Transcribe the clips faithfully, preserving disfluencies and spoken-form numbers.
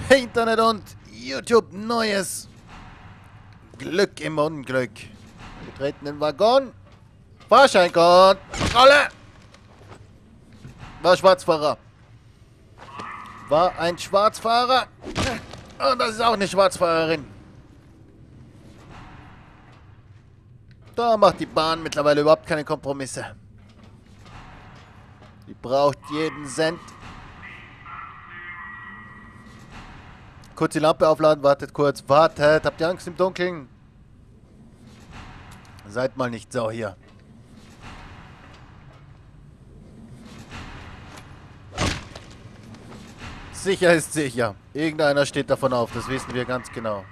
Internet und YouTube Neues. Glück im Unglück. Wir treten den Waggon. Fahrscheinkontrolle. War Schwarzfahrer. War ein Schwarzfahrer. Und das ist auch eine Schwarzfahrerin. Da macht die Bahn mittlerweile überhaupt keine Kompromisse. Die braucht jeden Cent. Kurz die Lampe aufladen, wartet kurz. Wartet, habt ihr Angst im Dunkeln? Seid mal nicht so hier. Sicher ist sicher. Irgendeiner steht davon auf, das wissen wir ganz genau.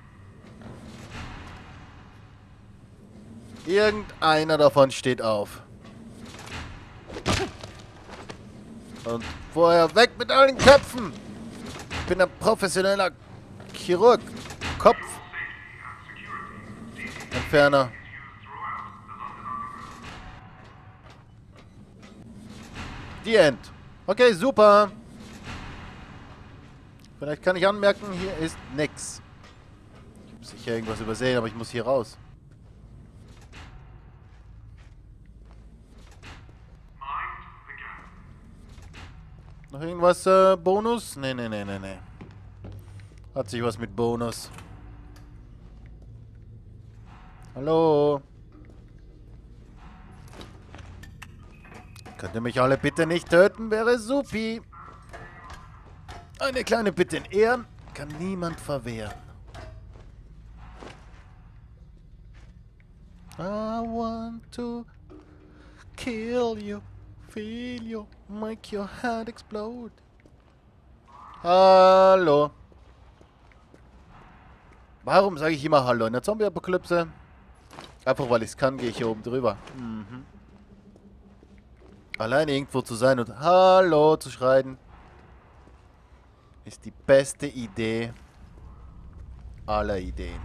Irgendeiner davon steht auf. Und vorher weg mit allen Köpfen! Ich bin ein professioneller Chirurg. Kopf. Entferner. Die End. Okay, super. Vielleicht kann ich anmerken, hier ist nix. Ich habe sicher irgendwas übersehen, aber ich muss hier raus. Noch irgendwas äh, Bonus? Nee, nee, nee, nee, nee. Hat sich was mit Bonus. Hallo? Könnt ihr mich alle bitte nicht töten? Wäre supi. Eine kleine Bitte in Ehren kann niemand verwehren. I want to kill you, feel you, make your head explode. Hallo. Warum sage ich immer Hallo in der Zombie-Apokalypse? Einfach weil ich es kann, gehe ich hier oben drüber. Mhm. Alleine irgendwo zu sein und Hallo zu schreien, ist die beste Idee aller Ideen.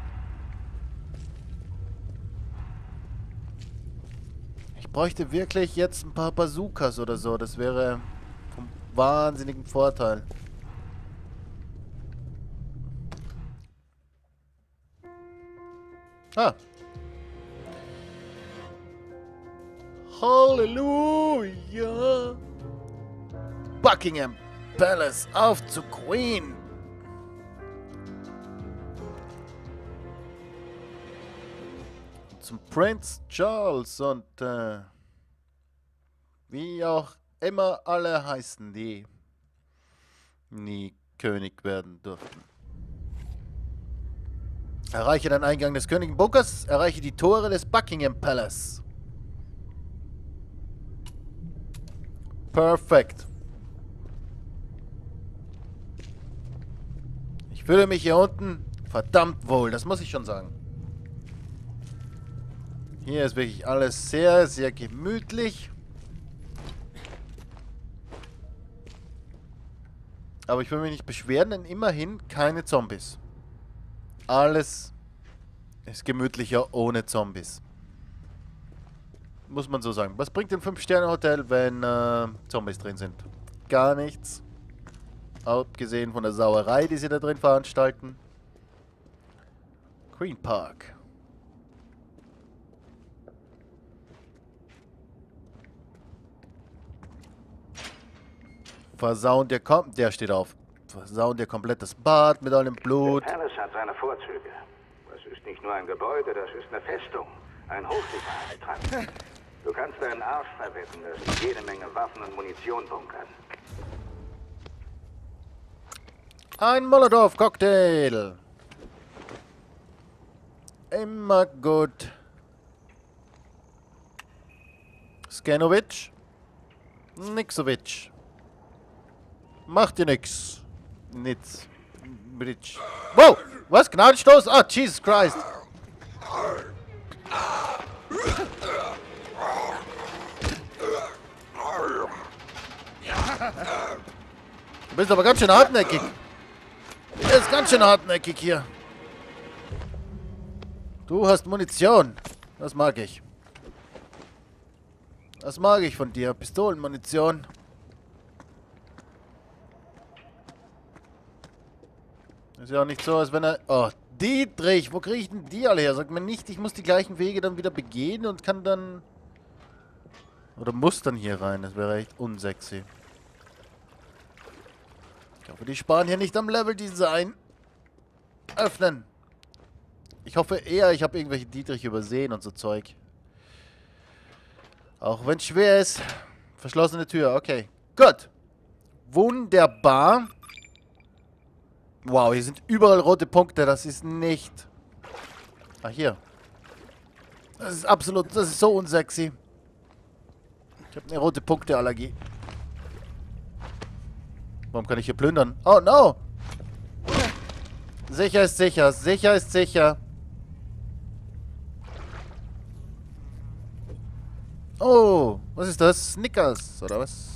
Ich bräuchte wirklich jetzt ein paar Bazookas oder so. Das wäre vom wahnsinnigen Vorteil. Ah. Halleluja. Buckingham Palace, auf zu Queen! Zum Prinz Charles und äh, wie auch immer alle heißen, die nie König werden durften. Erreiche den Eingang des Königenbunkers, erreiche die Tore des Buckingham Palace. Perfekt. Ich fühle mich hier unten verdammt wohl, das muss ich schon sagen. Hier ist wirklich alles sehr, sehr gemütlich. Aber ich will mich nicht beschweren, denn immerhin keine Zombies. Alles ist gemütlicher ohne Zombies. Muss man so sagen. Was bringt ein fünf Sterne Hotel, wenn äh, Zombies drin sind? Gar nichts. Abgesehen von der Sauerei, die sie da drin veranstalten. Green Park. Versauen dir kommt. Der steht auf. Versauen dir komplett das Bad mit allem Blut. Der Palace hat seine Vorzüge. Das ist nicht nur ein Gebäude, das ist eine Festung. Ein Hochsicherheitstrakt. Du kannst deinen Arsch verwetten, das ist jede Menge Waffen und Munition bunkern. Ein Molotow-Cocktail. Immer gut. Skanovic. Nixovic. Macht dir nix. Nix. Bridge. Wow! Was? Gnadenstoß? Ah, Jesus Christ. Du bist aber ganz schön hartnäckig. Er ist ganz schön hartnäckig hier. Du hast Munition. Das mag ich. Das mag ich von dir. Pistolenmunition. Ist ja auch nicht so, als wenn er... Oh, Dietrich, wo kriege ich denn die alle her? Sagt mir nicht, ich muss die gleichen Wege dann wieder begehen und kann dann... Oder muss dann hier rein. Das wäre echt unsexy. Ich hoffe, die sparen hier nicht am Level-Design. Öffnen. Ich hoffe eher, ich habe irgendwelche Dietrich übersehen und so Zeug. Auch wenn es schwer ist. Verschlossene Tür, okay. Gut. Wunderbar. Wow, hier sind überall rote Punkte. Das ist nicht... Ah, hier. Das ist absolut... Das ist so unsexy. Ich habe eine rote Punkteallergie. Warum kann ich hier plündern? Oh, no! Sicher ist sicher. Sicher ist sicher. Oh, was ist das? Snickers, oder was?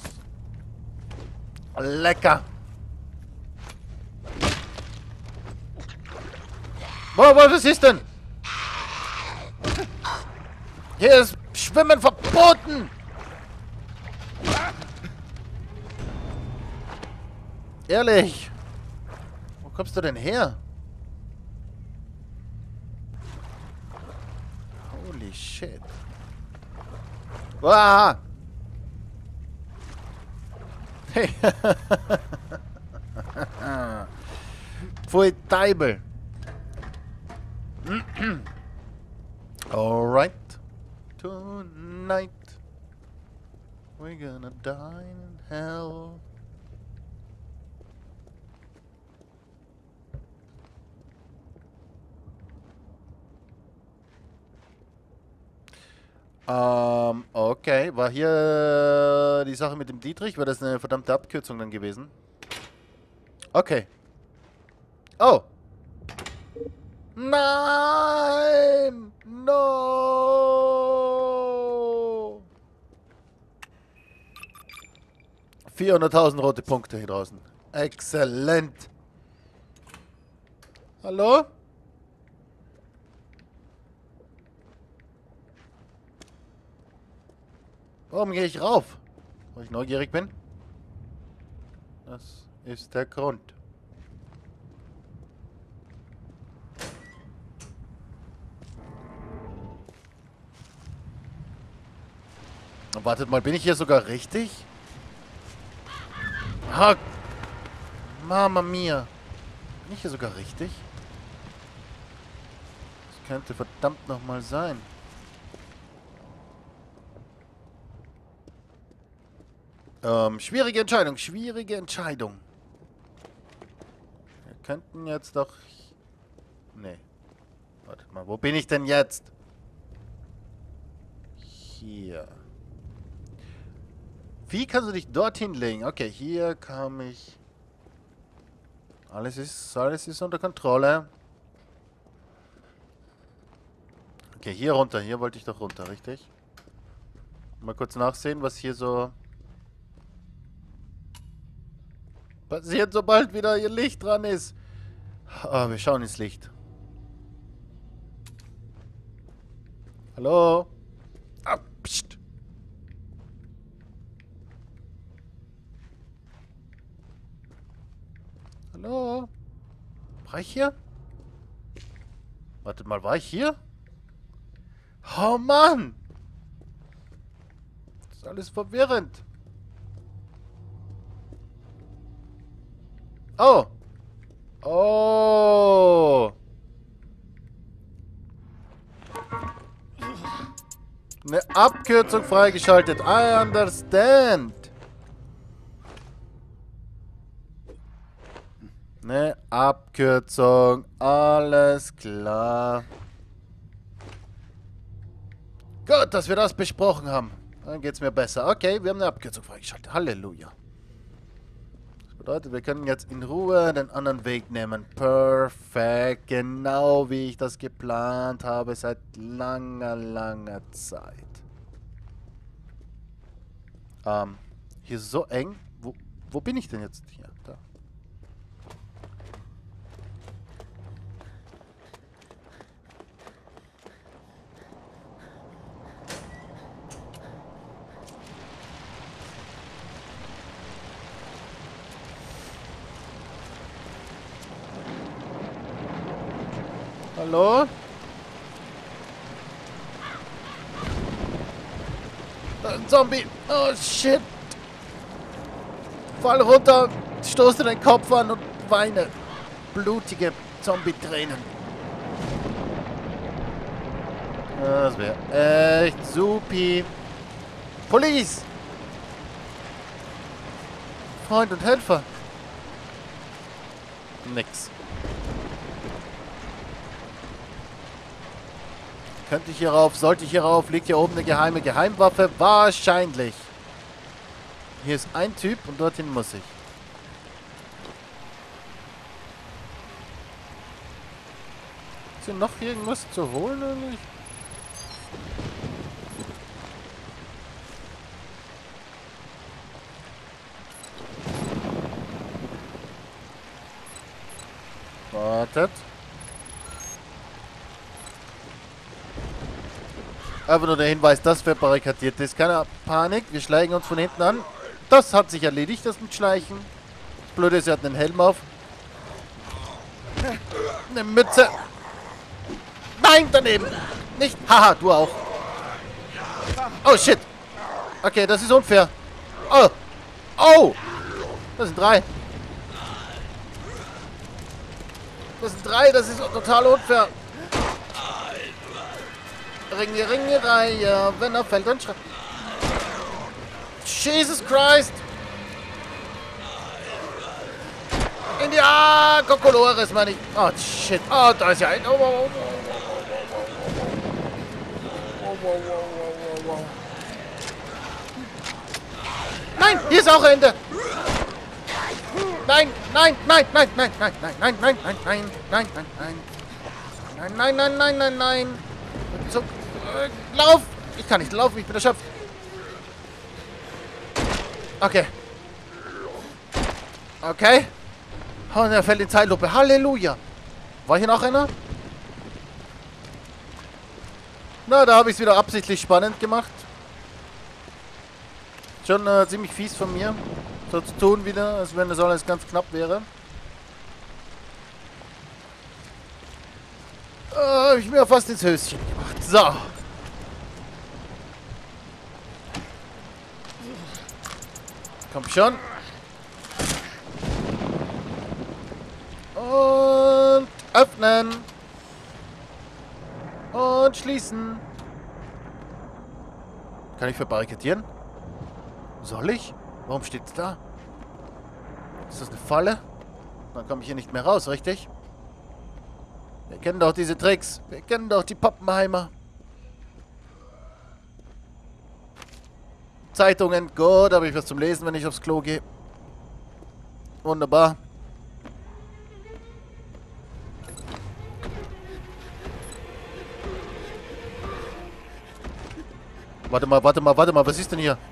Lecker. Boah, was ist denn? Hier ist Schwimmen verboten. Ehrlich. Wo kommst du denn her? Holy shit. Wow. Hey. Pfui Teibel. Alright. Tonight we're gonna dine in hell. Ähm, okay. War hier die Sache mit dem Dietrich? War das eine verdammte Abkürzung dann gewesen? Okay. Oh. Nein! No! vierhunderttausend rote Punkte hier draußen. Exzellent. Hallo? Warum gehe ich rauf? Weil ich neugierig bin? Das ist der Grund. Wartet mal, bin ich hier sogar richtig? Ha! Mama mia! Bin ich hier sogar richtig? Das könnte verdammt nochmal sein. Ähm, schwierige Entscheidung, schwierige Entscheidung. Wir könnten jetzt doch... Nee. Wartet mal, wo bin ich denn jetzt? Hier. Wie kannst du dich dorthin legen? Okay, hier komme ich... Alles ist, alles ist unter Kontrolle. Okay, hier runter. Hier wollte ich doch runter, richtig? Mal kurz nachsehen, was hier so... passiert, sobald wieder ihr Licht dran ist. Ah, wir schauen ins Licht. Hallo? Ah, pst. Hallo? War ich hier? Wartet mal, war ich hier? Oh Mann! Das ist alles verwirrend. Oh! Oh! Eine Abkürzung freigeschaltet. I understand. Eine Abkürzung. Alles klar. Gut, dass wir das besprochen haben. Dann geht's mir besser. Okay, wir haben eine Abkürzung freigeschaltet. Halleluja. Das bedeutet, wir können jetzt in Ruhe den anderen Weg nehmen. Perfekt. Genau wie ich das geplant habe seit langer, langer Zeit. Ähm, hier ist so eng. Wo, wo bin ich denn jetzt? Hier, da. Hallo? Da ist ein Zombie. Oh, shit. Fall runter, stoße den Kopf an und weine. Blutige Zombie-Tränen. Das wäre echt supi. Police! Freund und Helfer. Nix. Könnte ich hierauf, sollte ich hierauf, liegt hier oben eine geheime Geheimwaffe? Wahrscheinlich. Hier ist ein Typ und dorthin muss ich. Ist hier noch irgendwas zu holen oder nicht? Wartet. Einfach nur der Hinweis, dass verbarrikadiert ist. Keine Panik, wir schleichen uns von hinten an. Das hat sich erledigt, das mit Schleichen. Das Blöde ist, er hat einen Helm auf. Eine Mütze. Nein, daneben. Nicht. Haha, du auch. Oh, shit. Okay, das ist unfair. Oh. Oh. Das sind drei. Das sind drei, das ist total unfair. Ringe, Ringe, Reihe, wenn er fällt, dann schreibt. Jesus Christ! In die ah, Kokolores, meine ich. Oh, shit. Oh, da ist ja ein. Oh, oh, oh, oh, oh, oh. Nein, hier ist auch Ende. Nein, nein, nein, nein, nein, nein, nein, nein, nein, nein, nein, nein, nein, nein. Nein, nein, nein, nein, nein, nein. So, äh, lauf! Ich kann nicht laufen, ich bin erschöpft. Okay. Okay. Und er fällt in Zeitlupe. Halleluja. War hier noch einer? Na, da habe ich es wieder absichtlich spannend gemacht. Schon äh, ziemlich fies von mir. So zu tun wieder, als wenn das alles ganz knapp wäre. Äh, habe ich mir fast ins Höschen gemacht. So. Komm schon. Und öffnen. Und schließen. Kann ich verbarrikadieren? Soll ich? Warum steht's da? Ist das eine Falle? Dann komme ich hier nicht mehr raus, richtig? Wir kennen doch diese Tricks. Wir kennen doch die Pappenheimer. Zeitungen, gut, habe ich was zum Lesen, wenn ich aufs Klo gehe. Wunderbar. Warte mal, warte mal, warte mal, was ist denn hier?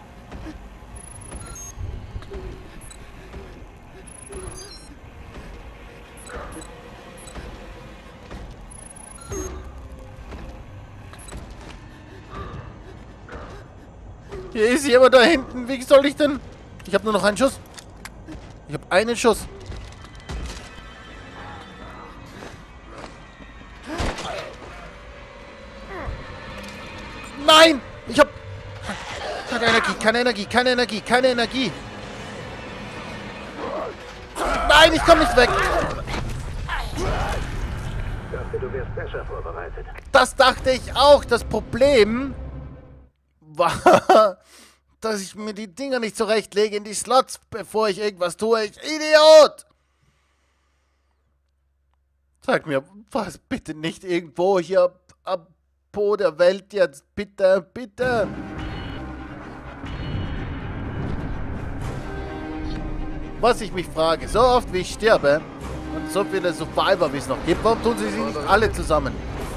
Hier ist jemand da hinten. Wie soll ich denn? Ich habe nur noch einen Schuss. Ich habe einen Schuss. Nein! Ich habe keine Energie, keine Energie, keine Energie, keine Energie. Nein, ich komme nicht weg. Ich dachte, du wärst besser vorbereitet. Das dachte ich auch. Das Problem war, dass ich mir die Dinger nicht zurechtlege in die Slots, bevor ich irgendwas tue. Ich Idiot! Sag mir, was bitte nicht irgendwo hier am Po der Welt jetzt. Bitte, bitte. Was ich mich frage, so oft wie ich sterbe und so viele Survivor wie es noch gibt, warum tun sie sie nicht alle zusammen?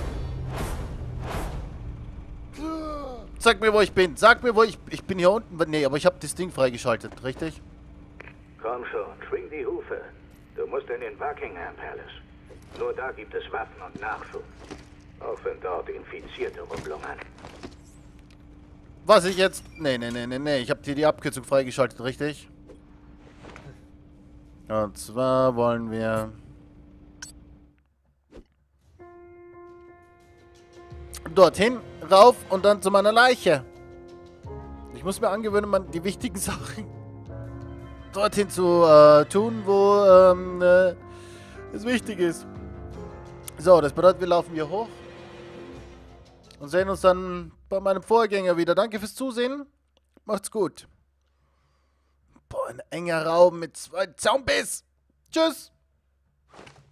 Sag mir, wo ich bin. Sag mir, wo ich... Ich bin hier unten. Nee, aber ich habe das Ding freigeschaltet, richtig? Komm schon, schwing die Hufe. Du musst in den Buckingham Palace. Nur da gibt es Waffen und Nachschub. Auch wenn dort Infizierte rumlungern. Was ich jetzt... Nee, nee, nee, nee, nee. Ich habe dir die Abkürzung freigeschaltet, richtig? Und zwar wollen wir... dorthin, rauf und dann zu meiner Leiche. Ich muss mir angewöhnen, man die wichtigen Sachen dorthin zu äh, tun, wo ähm, äh, es wichtig ist. So, das bedeutet, wir laufen hier hoch und sehen uns dann bei meinem Vorgänger wieder. Danke fürs Zusehen. Macht's gut. Boah, ein enger Raum mit zwei Zombies. Tschüss.